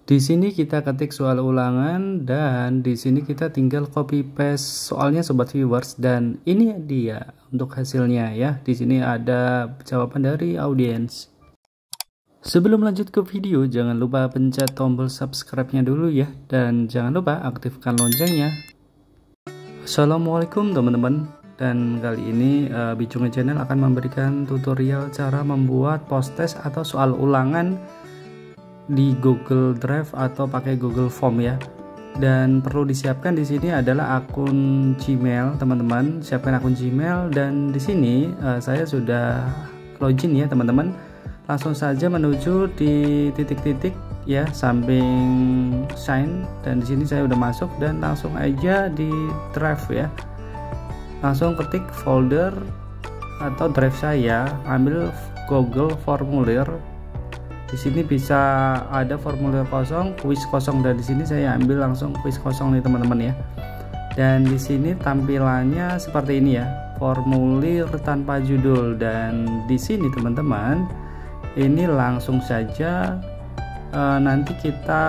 Di sini kita ketik soal ulangan dan di sini kita tinggal copy paste soalnya sobat viewers, dan ini dia untuk hasilnya ya. Di sini ada jawaban dari audiens. Sebelum lanjut ke video, jangan lupa pencet tombol subscribe-nya dulu ya, dan jangan lupa aktifkan loncengnya. Assalamualaikum teman-teman, dan kali ini Bijunge Channel akan memberikan tutorial cara membuat post test atau soal ulangan di Google Drive atau pakai Google Form ya. Dan perlu disiapkan di sini adalah akun Gmail, teman-teman. Siapkan akun Gmail, dan di sini saya sudah login ya teman-teman. Langsung saja menuju di titik-titik ya samping sign, dan di sini saya udah masuk dan langsung aja di Drive ya. Langsung ketik folder atau drive saya, ambil Google Formulir. Di sini bisa ada formulir kosong, kuis kosong, dan di sini saya ambil langsung kuis kosong nih teman-teman ya. Dan di sini tampilannya seperti ini ya, formulir tanpa judul. Dan di sini teman-teman, ini langsung saja nanti kita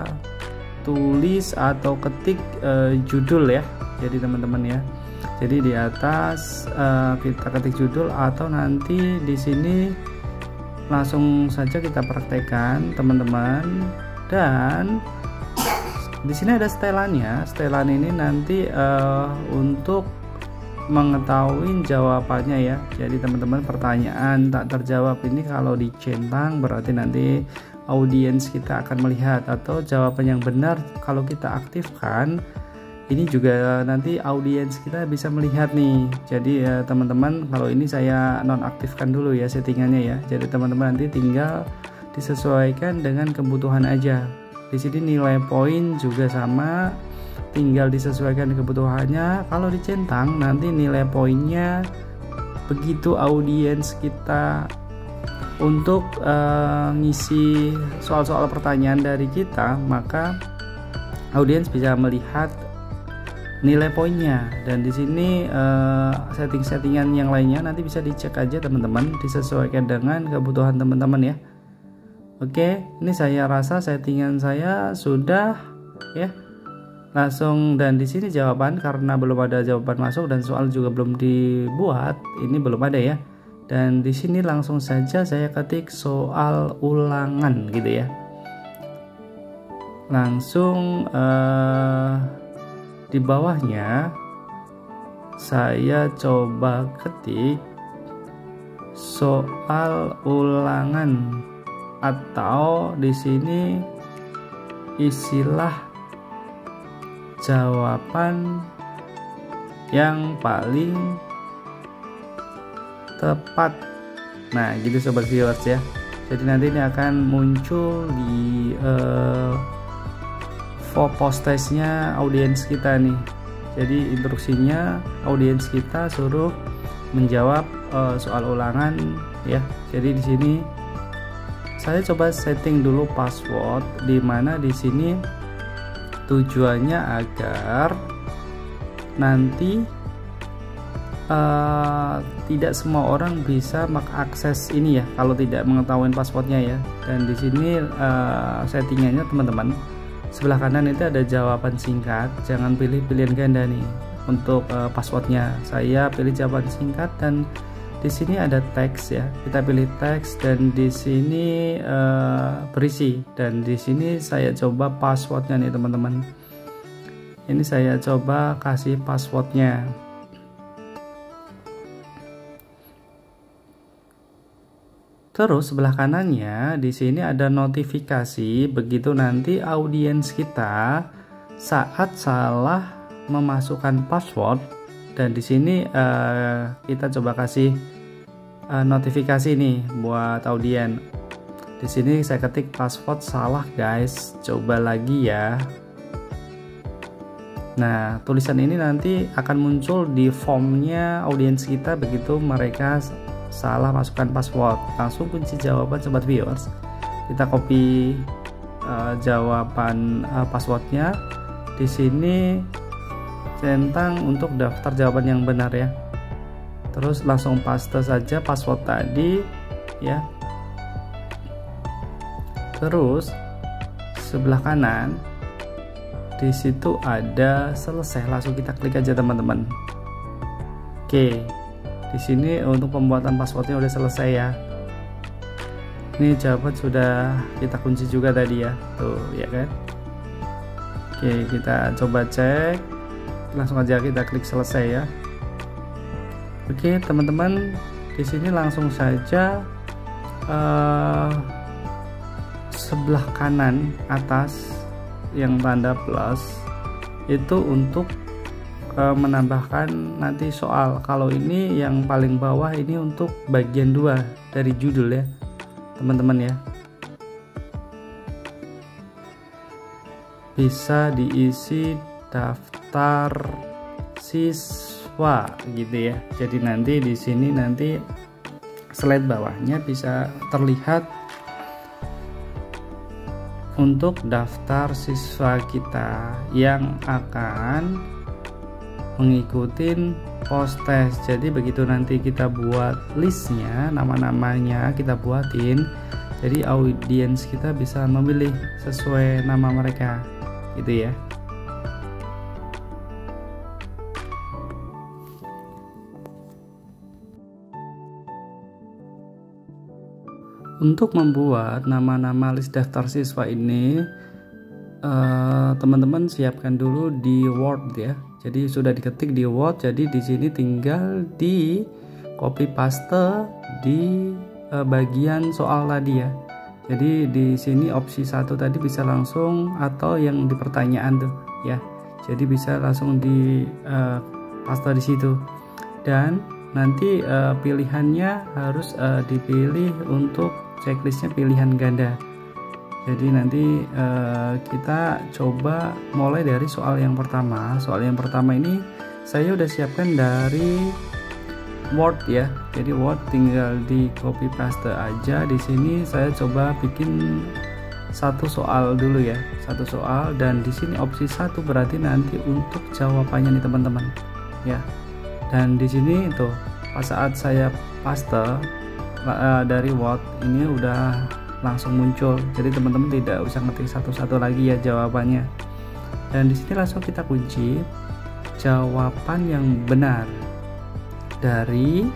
tulis atau ketik judul ya. Jadi teman-teman ya. Jadi di atas kita ketik judul, atau nanti di sini langsung saja kita praktekkan teman-teman. Dan di sini ada setelannya. Setelan ini nanti untuk mengetahui jawabannya ya. Jadi teman-teman, pertanyaan tak terjawab ini kalau dicentang berarti nanti audiens kita akan melihat, atau jawaban yang benar kalau kita aktifkan ini juga nanti audiens kita bisa melihat nih. Jadi ya teman-teman, kalau ini saya nonaktifkan dulu ya settingannya ya. Jadi teman-teman nanti tinggal disesuaikan dengan kebutuhan aja. Di sini nilai poin juga sama, tinggal disesuaikan kebutuhannya. Kalau dicentang nanti nilai poinnya begitu audiens kita untuk ngisi soal-soal pertanyaan dari kita, maka audiens bisa melihat nilai poinnya. Dan di sini setting-settingan yang lainnya nanti bisa dicek aja teman-teman, disesuaikan dengan kebutuhan teman-teman ya. Oke, ini saya rasa settingan saya sudah ya. Langsung, dan di sini jawaban, karena belum ada jawaban masuk dan soal juga belum dibuat, ini belum ada ya. Dan di sini langsung saja saya ketik soal ulangan gitu ya. Langsung di bawahnya saya coba ketik soal ulangan, atau di sini istilah jawaban yang paling tepat. Nah gitu sobat viewers ya. Jadi nanti ini akan muncul di post testnya audiens kita nih. Jadi instruksinya audiens kita suruh menjawab soal ulangan ya. Jadi di sini saya coba setting dulu password, di mana di sini tujuannya agar nanti tidak semua orang bisa mengakses ini ya kalau tidak mengetahui passwordnya ya. Dan di sini settingannya teman-teman, sebelah kanan itu ada jawaban singkat, jangan pilih pilihan ganda nih untuk passwordnya. Saya pilih jawaban singkat, dan di sini ada teks ya, kita pilih teks, dan di sini berisi. Dan di sini saya coba passwordnya nih teman-teman. Ini saya coba kasih passwordnya. Terus sebelah kanannya di sini ada notifikasi, begitu nanti audiens kita saat salah memasukkan password. Dan di sini kita coba kasih notifikasi nih buat audiens. Di sini saya ketik password salah guys, coba lagi ya. Nah tulisan ini nanti akan muncul di formnya audiens kita begitu mereka salah masukkan password. Langsung kunci jawaban sobat viewers, kita copy jawaban passwordnya. Di sini centang untuk daftar jawaban yang benar ya. Terus langsung paste saja password tadi ya. Terus sebelah kanan di situ ada selesai, langsung kita klik aja teman-teman. Oke, di sini untuk pembuatan passwordnya udah selesai ya. Ini jawaban sudah kita kunci juga tadi ya, tuh ya kan. Oke, kita coba cek, langsung aja kita klik selesai ya. Oke teman-teman, di sini langsung saja sebelah kanan atas yang tanda plus itu untuk menambahkan nanti soal. Kalau ini yang paling bawah ini untuk bagian 2 dari judul ya teman-teman ya, bisa diisi daftar siswa gitu ya. Jadi nanti di sini nanti slide bawahnya bisa terlihat untuk daftar siswa kita yang akan mengikuti post-test. Jadi begitu nanti kita buat listnya, nama-namanya kita buatin, jadi audiens kita bisa memilih sesuai nama mereka gitu ya. Untuk membuat nama-nama list daftar siswa ini, teman-teman siapkan dulu di Word ya. Jadi sudah diketik di Word, jadi di sini tinggal di copy paste di bagian soal tadi ya. Jadi di sini opsi 1 tadi bisa langsung, atau yang di pertanyaan tuh ya. Jadi bisa langsung di paste di situ. Dan nanti pilihannya harus dipilih untuk checklistnya pilihan ganda. Jadi nanti kita coba mulai dari soal yang pertama. Soal yang pertama ini saya udah siapkan dari Word ya. Jadi Word tinggal di copy paste aja. Di sini saya coba bikin satu soal dulu ya, satu soal, dan di sini opsi 1 berarti nanti untuk jawabannya nih teman-teman ya. Dan di sini tuh pas saat saya paste dari Word ini udah langsung muncul, jadi teman-teman tidak usah ngetik satu-satu lagi ya jawabannya. Dan di sini langsung kita kunci jawaban yang benar dari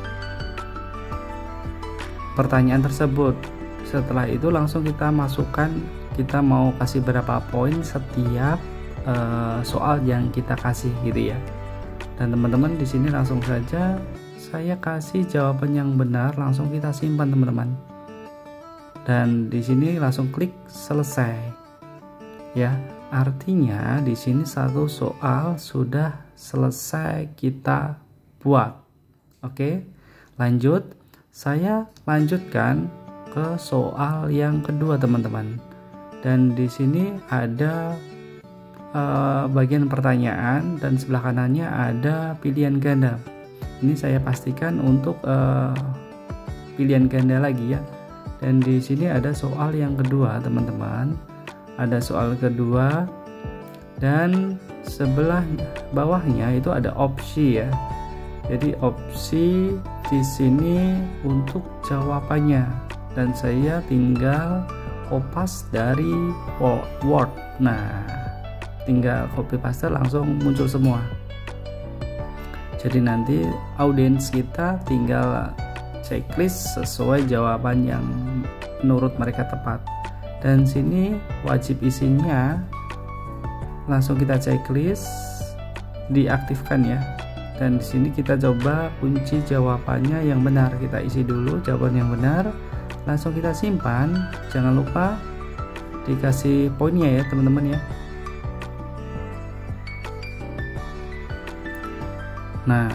pertanyaan tersebut. Setelah itu langsung kita masukkan, kita mau kasih berapa poin setiap soal yang kita kasih gitu ya. Dan teman-teman di sini langsung saja saya kasih jawaban yang benar, langsung kita simpan teman-teman. Dan di sini langsung klik selesai. Ya, artinya di sini satu soal sudah selesai kita buat. Oke, lanjut. Saya lanjutkan ke soal yang kedua teman-teman. Dan di sini ada bagian pertanyaan dan sebelah kanannya ada pilihan ganda. Ini saya pastikan untuk pilihan ganda lagi ya. Dan di sini ada soal yang kedua teman-teman. Ada soal kedua dan sebelah bawahnya itu ada opsi ya. Jadi opsi di sini untuk jawabannya, dan saya tinggal kopas dari Word. Nah, tinggal copy paste langsung muncul semua. Jadi nanti audiens kita tinggal checklist sesuai jawaban yang menurut mereka tepat. Dan sini wajib isinya langsung kita checklist, diaktifkan ya. Dan di sini kita coba kunci jawabannya yang benar, kita isi dulu jawaban yang benar, langsung kita simpan. Jangan lupa dikasih poinnya ya teman-teman ya. Nah,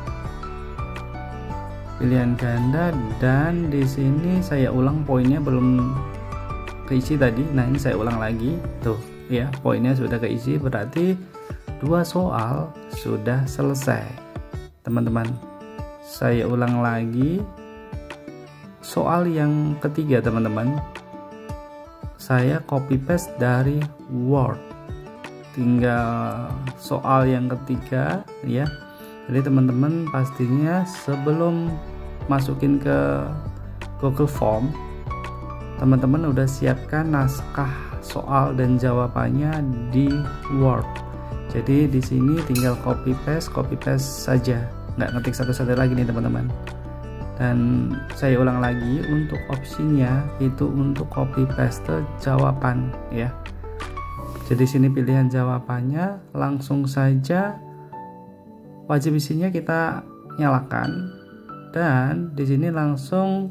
pilihan ganda, dan di sini saya ulang poinnya belum keisi tadi. Nah, ini saya ulang lagi tuh ya, poinnya sudah keisi, berarti 2 soal sudah selesai teman-teman. Saya ulang lagi soal yang ketiga teman-teman. Saya copy paste dari Word, tinggal soal yang ketiga ya. Jadi teman-teman pastinya sebelum masukin ke Google Form, teman-teman udah siapkan naskah soal dan jawabannya di Word. Jadi di sini tinggal copy paste saja, nggak ngetik satu-satu lagi nih teman-teman. Dan saya ulang lagi, untuk opsinya itu untuk copy paste jawaban ya. Jadi sini pilihan jawabannya, langsung saja wajib isinya kita nyalakan, dan di sini langsung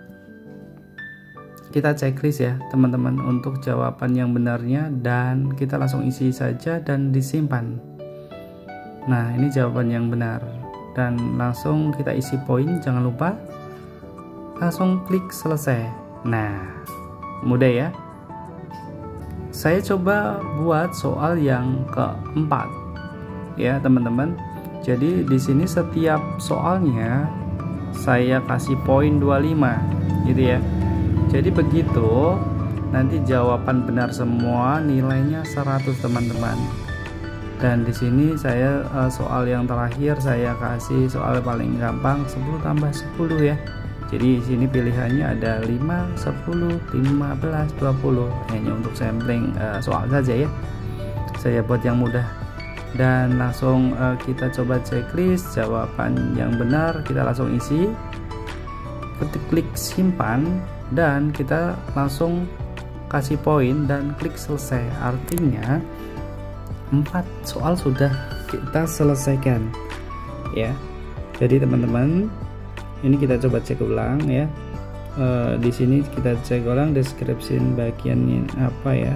kita checklist ya teman-teman untuk jawaban yang benarnya, dan kita langsung isi saja dan disimpan. Nah, ini jawaban yang benar. Dan langsung kita isi poin, jangan lupa langsung klik selesai. Nah, mudah ya. Saya coba buat soal yang keempat ya teman-teman. Jadi di sini setiap soalnya saya kasih poin 25 gitu ya. Jadi begitu nanti jawaban benar semua nilainya 100 teman-teman. Dan di sini saya soal yang terakhir saya kasih soal paling gampang 10 tambah 10 ya. Jadi di sini pilihannya ada 5, 10, 15, 20. Hanya untuk sampling soal saja ya. Saya buat yang mudah. Dan langsung kita coba checklist jawaban yang benar, kita langsung isi. Klik simpan dan kita langsung kasih poin dan klik selesai. Artinya 4 soal sudah kita selesaikan ya. Jadi teman-teman, ini kita coba cek ulang ya. Di sini kita cek ulang description bagiannya apa ya.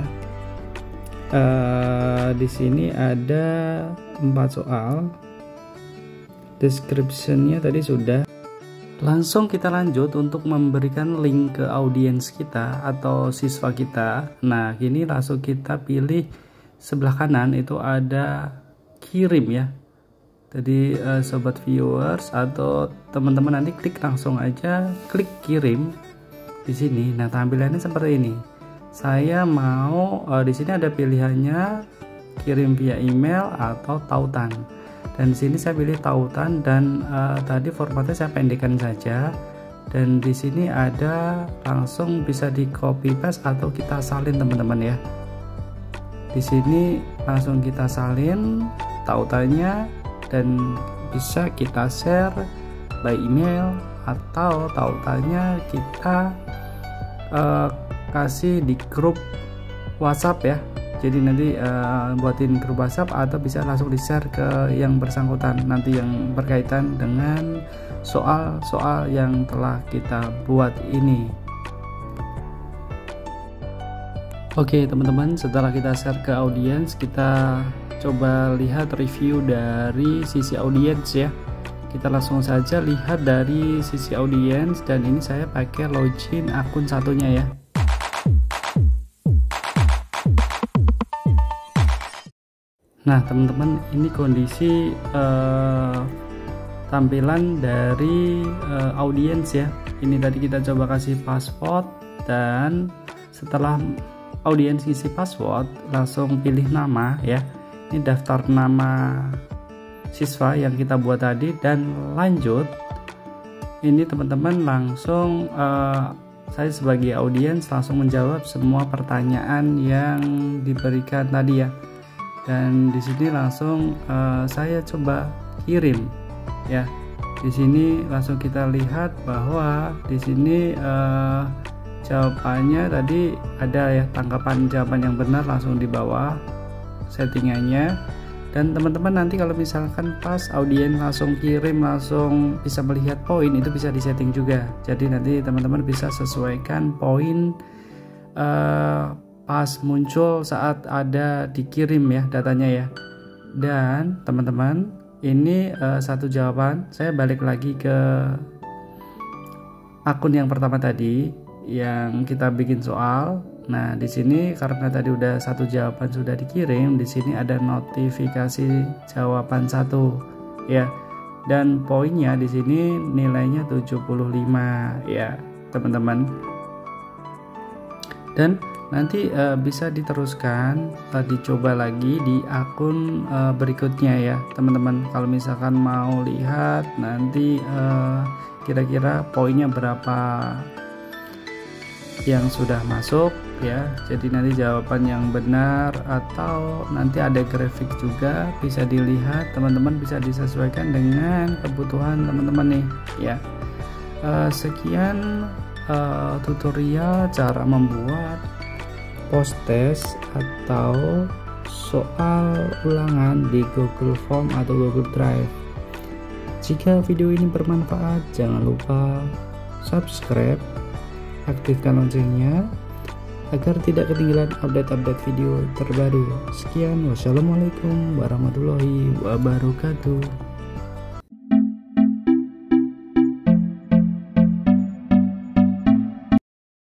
Di sini ada 4 soal. Descriptionnya tadi sudah. Langsung kita lanjut untuk memberikan link ke audiens kita atau siswa kita. Nah, ini langsung kita pilih sebelah kanan itu ada kirim ya. Jadi sobat viewers atau teman-teman nanti klik langsung aja klik kirim di sini. Nah, tampilannya seperti ini. Saya mau di sini ada pilihannya kirim via email atau tautan. Dan di sini saya pilih tautan, dan tadi formatnya saya pendekkan saja. Dan di sini ada langsung bisa di copy paste atau kita salin teman-teman ya. Di sini langsung kita salin tautannya dan bisa kita share by email, atau tautannya kita kasih di grup WhatsApp ya. Jadi nanti buatin grup WhatsApp atau bisa langsung di share ke yang bersangkutan nanti yang berkaitan dengan soal-soal yang telah kita buat ini. Oke teman-teman, setelah kita share ke audiens, kita coba lihat review dari sisi audiens ya. Kita langsung saja lihat dari sisi audiens, dan ini saya pakai login akun satunya ya. Nah teman-teman, ini kondisi tampilan dari audiens ya. Ini tadi kita coba kasih password, dan setelah audiens isi password langsung pilih nama ya. Ini daftar nama siswa yang kita buat tadi, dan lanjut. Ini teman-teman langsung saya sebagai audiens langsung menjawab semua pertanyaan yang diberikan tadi ya. Dan di sini langsung saya coba kirim ya. Di sini langsung kita lihat bahwa di sini jawabannya tadi ada ya, tanggapan jawaban yang benar langsung di bawah settingannya. Dan teman-teman nanti kalau misalkan pas audiens langsung kirim langsung bisa melihat poin, itu bisa disetting juga. Jadi nanti teman-teman bisa sesuaikan poin pas muncul saat ada dikirim ya datanya ya. Dan teman-teman, ini satu jawaban. Saya balik lagi ke akun yang pertama tadi yang kita bikin soal. Nah di sini karena tadi udah satu jawaban sudah dikirim, di sini ada notifikasi jawaban 1 ya. Dan poinnya di sini nilainya 75 ya teman-teman. Dan nanti bisa diteruskan dicoba lagi di akun berikutnya ya teman-teman. Kalau misalkan mau lihat nanti kira-kira poinnya berapa yang sudah masuk, ya. Jadi nanti jawaban yang benar atau nanti ada grafik juga bisa dilihat, teman-teman bisa disesuaikan dengan kebutuhan teman-teman nih ya. Sekian tutorial cara membuat post test atau soal ulangan di Google Form atau Google Drive. Jika video ini bermanfaat, jangan lupa subscribe, aktifkan loncengnya agar tidak ketinggalan update-update video terbaru. Sekian, wassalamualaikum warahmatullahi wabarakatuh.